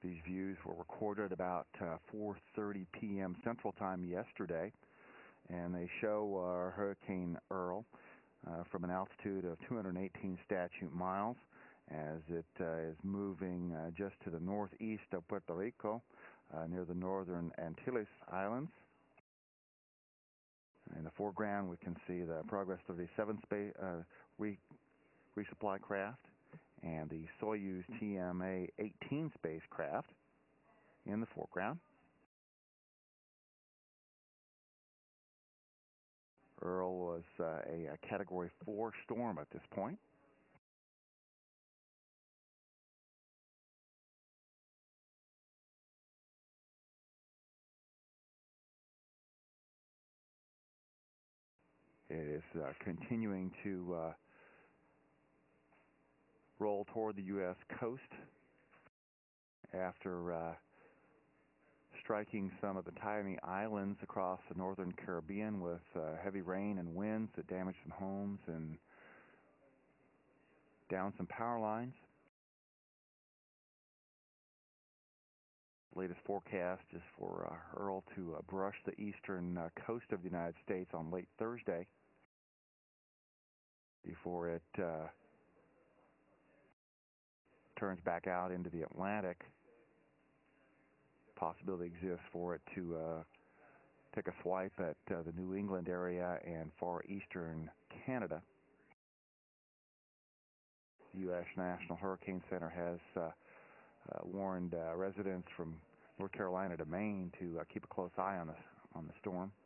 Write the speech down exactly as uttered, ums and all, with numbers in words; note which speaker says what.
Speaker 1: These views were recorded about uh, four thirty p m Central Time yesterday, and they show uh, Hurricane Earl uh, from an altitude of two hundred eighteen statute miles as it uh, is moving uh, just to the northeast of Puerto Rico, uh, near the northern Antilles Islands. In the foreground, we can see the Progress thirty-seven space, uh, re resupply craft and the Soyuz T M A eighteen spacecraft in the foreground. Earl was uh, a, a Category four storm at this point. It is uh, continuing to uh, roll toward the U S coast after uh, striking some of the tiny islands across the northern Caribbean with uh, heavy rain and winds that damaged some homes and down some power lines. The latest forecast is for uh, Earl to uh, brush the eastern uh, coast of the United States on late Thursday before it uh, turns back out into the Atlantic. Possibility exists for it to uh, take a swipe at uh, the New England area and far eastern Canada. The U S National Hurricane Center has uh, uh, warned uh, residents from North Carolina to Maine to uh, keep a close eye on the, on the storm.